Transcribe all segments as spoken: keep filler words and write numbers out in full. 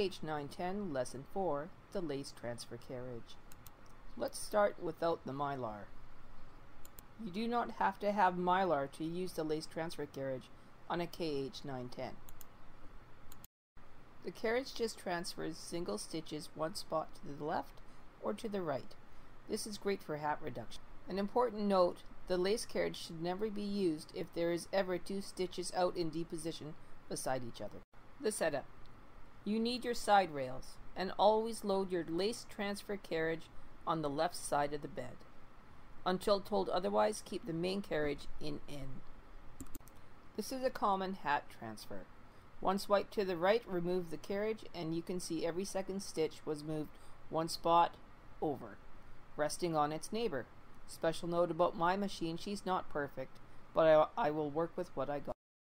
H nine ten Lesson four, the Lace Transfer Carriage. Let's start without the Mylar. You do not have to have Mylar to use the lace transfer carriage on a K H nine ten. The carriage just transfers single stitches one spot to the left or to the right. This is great for hat reduction. An important note, the lace carriage should never be used if there is ever two stitches out in D position beside each other. The setup. You need your side rails, and always load your lace transfer carriage on the left side of the bed. Until told otherwise, keep the main carriage in N. This is a common hat transfer. One swipe to the right, remove the carriage, and you can see every second stitch was moved one spot over, resting on its neighbor. Special note about my machine, she's not perfect, but I, I will work with what I got.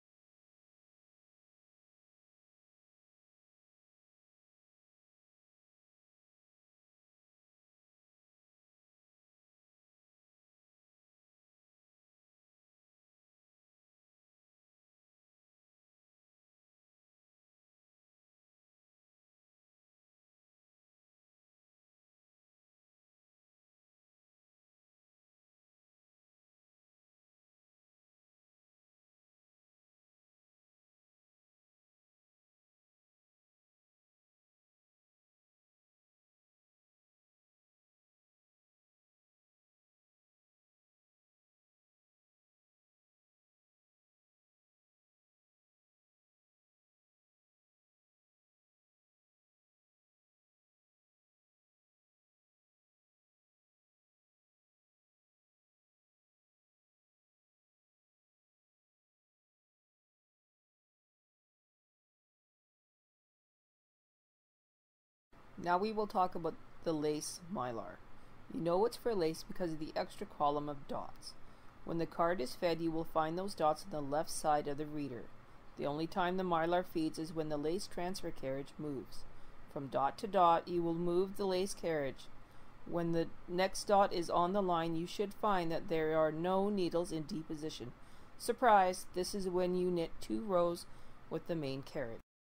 Now we will talk about the lace Mylar. You know it's for lace because of the extra column of dots. When the card is fed, you will find those dots on the left side of the reader. The only time the Mylar feeds is when the lace transfer carriage moves. From dot to dot, you will move the lace carriage. When the next dot is on the line, you should find that there are no needles in D position. Surprise! This is when you knit two rows with the main carriage.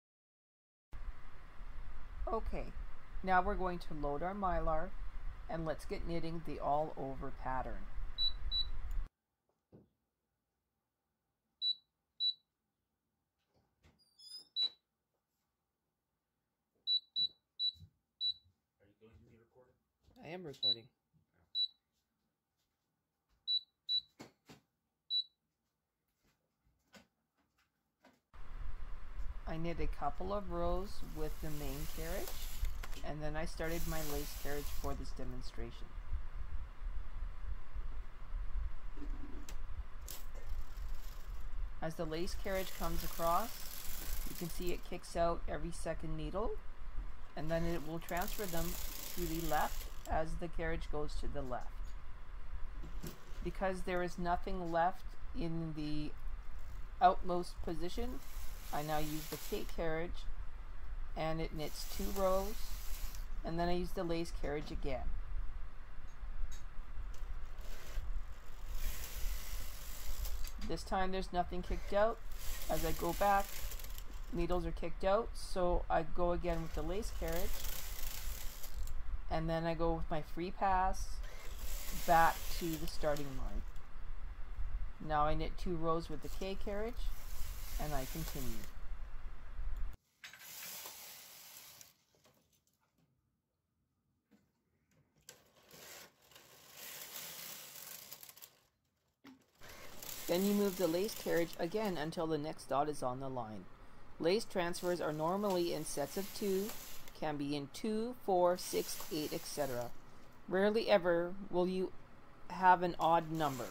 Okay. Now we're going to load our Mylar, and let's get knitting the all-over pattern. Are you going to be recording? I am recording. I knit a couple of rows with the main carriage, and then I started my lace carriage for this demonstration. As the lace carriage comes across, you can see it kicks out every second needle, and then it will transfer them to the left as the carriage goes to the left. Because there is nothing left in the outmost position, I now use the K carriage, and it knits two rows, and then I use the lace carriage again. This time there's nothing kicked out. As I go back, needles are kicked out, so I go again with the lace carriage, and then I go with my free pass back to the starting line. Now I knit two rows with the K carriage, and I continue. Then you move the lace carriage again until the next dot is on the line. Lace transfers are normally in sets of two, can be in two, four, six, eight, et cetera. Rarely ever will you have an odd number.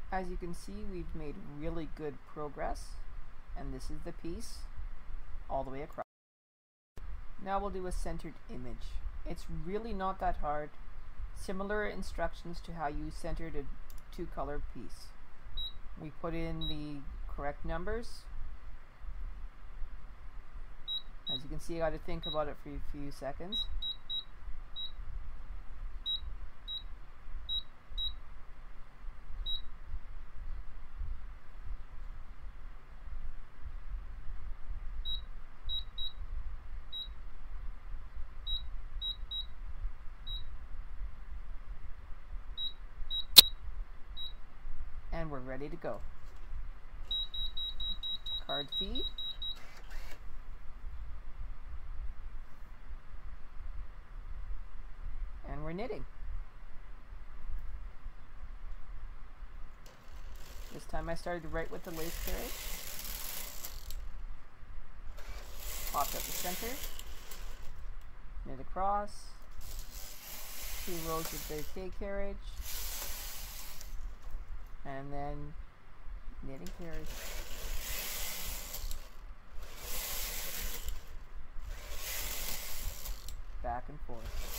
As you can see, we've made really good progress, and this is the piece all the way across. Now we'll do a centered image. It's really not that hard. Similar instructions to how you centered a two-color piece. We put in the correct numbers. As you can see, I got to think about it for a few seconds. And we're ready to go. Card feed. And we're knitting. This time I started right with the lace carriage. Popped up the center. Knit across. Two rows of the K carriage. And then knitting carriage. Back and forth.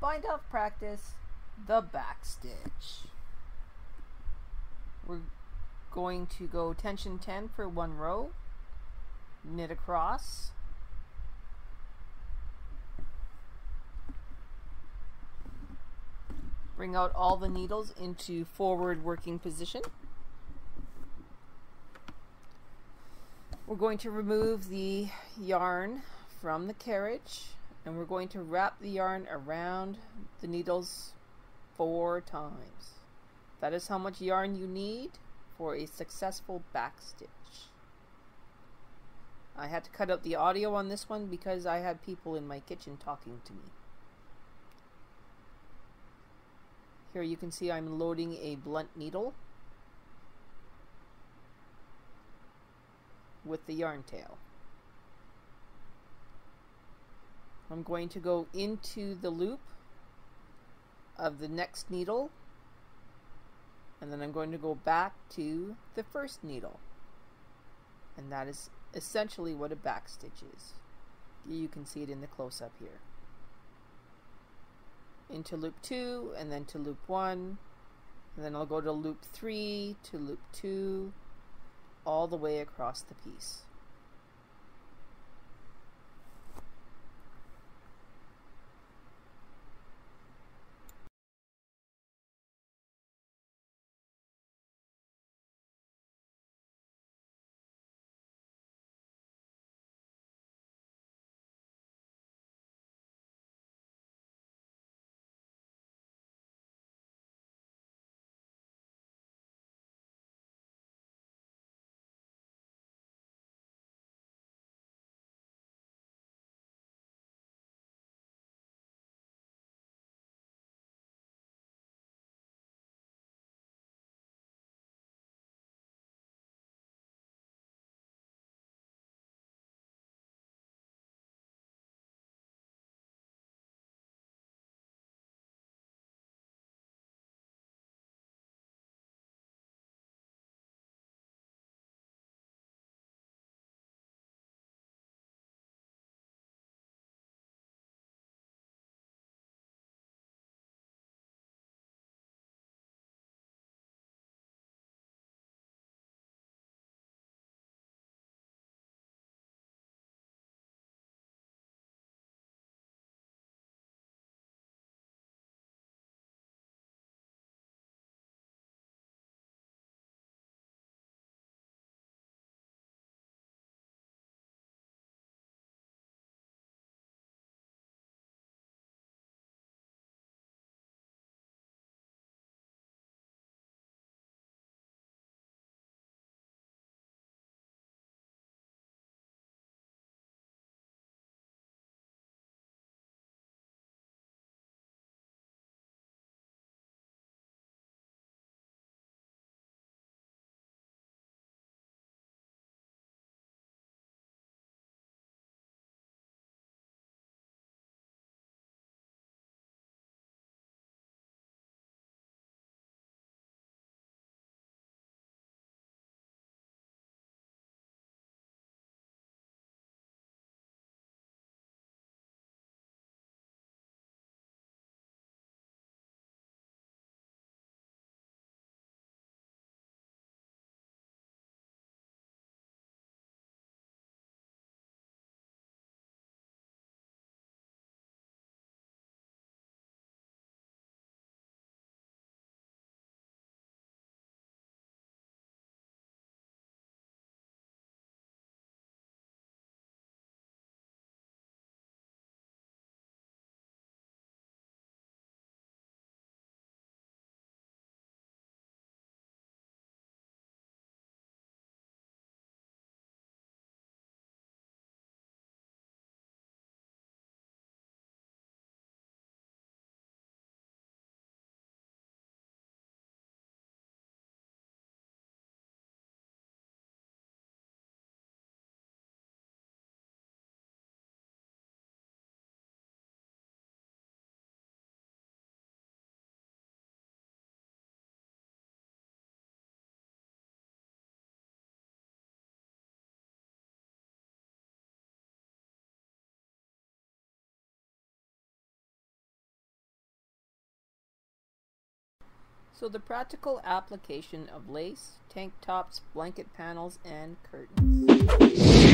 bind off practice, the back stitch. We're going to go tension ten for one row, knit across, bring out all the needles into forward working position. We're going to remove the yarn from the carriage, and we're going to wrap the yarn around the needles four times. That is how much yarn you need for a successful back stitch. I had to cut out the audio on this one because I had people in my kitchen talking to me. Here you can see I'm loading a blunt needle with the yarn tail. I'm going to go into the loop of the next needle, and then I'm going to go back to the first needle, and that is essentially what a back stitch is. You can see it in the close-up here. Into loop two, and then to loop one, and then I'll go to loop three, to loop two, all the way across the piece. So the practical application of lace, tank tops, blanket panels, and curtains.